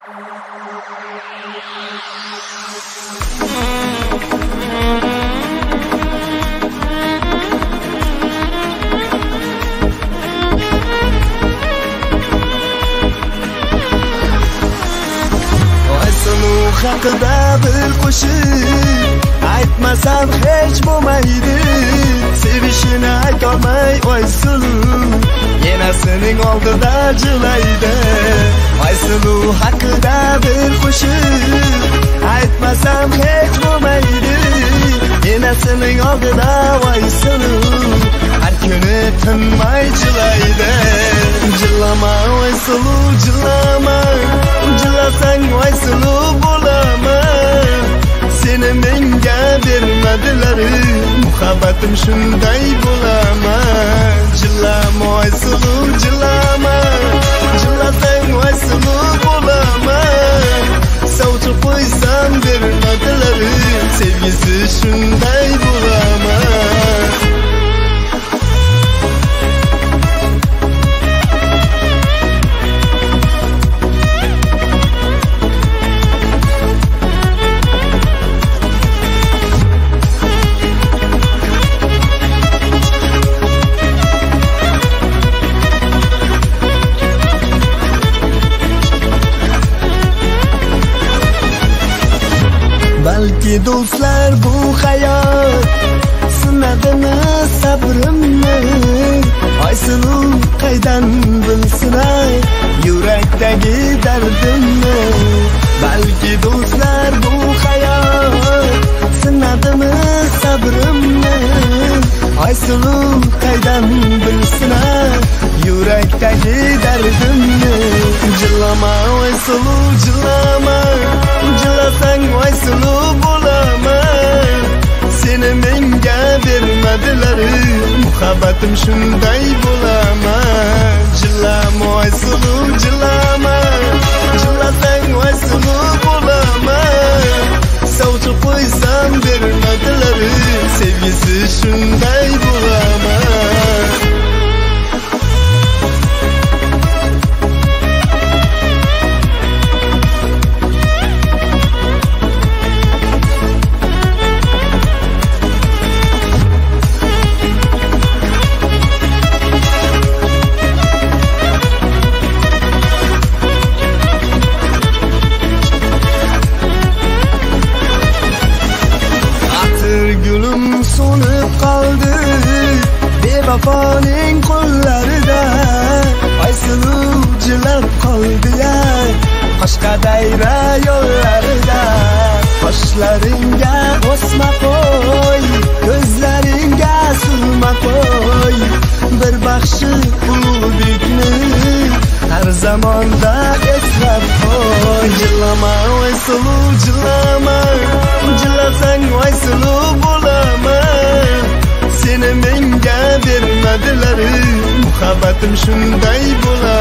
haqida bir qo'shiq aytmasam hech bo'lmaydi. Sevishini aytolmay Oysulu enasining oldida jillaydi. Oysulu haqida bir qo'shiq aytmasam hech bo'lmaydi. Enasining oldida Oysulu har kuni tinmay jillaydi. Jillama Oysulu jillama, jillasang Oysulu bo'laman. Seni menga bermadilar, muhabbatim shunday bo'laman. Jillama Oysulu jillama, jillasang Oysulu bo'laman. Sovchi qo'ysam bermadilar, sevgisi shunday bo'laman. Balki do'stlar bu hayot sinadimi sabrimni. Oysulu qaydan bilsinlar yurakdagi dardimni. Balki do'stlar bu hayot sinadimi sabrimni. Oysulu qaydan bilsinlar yurakdagi dardimni. Jillama Oysulu jillama, jillasang Oysulu bo'laman. Seni menga bermadilar, muhabbatim shunday bo'laman. Jillama Oysulu jillama, jillasang Oysulu bo'laman. Sovchi qo'ysam bermadilar, sevgisi shunday bo'laman. Vafoning qo'llarida Oysulu jilab qoldi-ya, Qoshqadayra yo'llarida. Qoshlaringga o'sma qo'y, ko'zlaringga surma qo'y. Bir baxshi ulug'bekni har zamonda eslab qo'y. Jillama Oysulu jillama, jillasang Oysulu bo'laman. Seni menga bermadilar, muhabbatim shunday bo'lar.